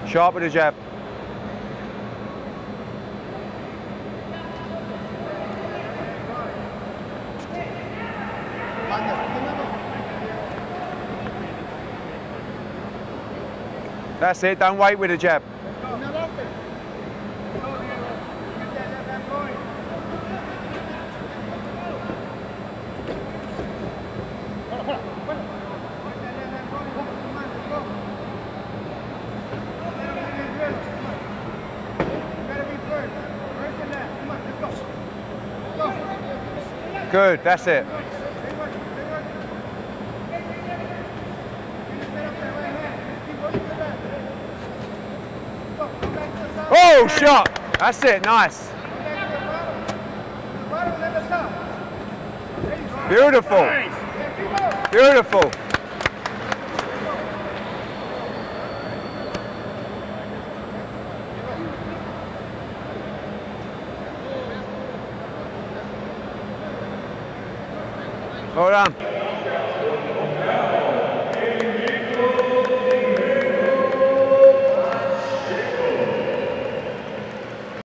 Sharp with the jab. That's it, don't wait with the jab. Good, that's it. Oh, shot. That's it, nice. Beautiful. Beautiful. Hold on.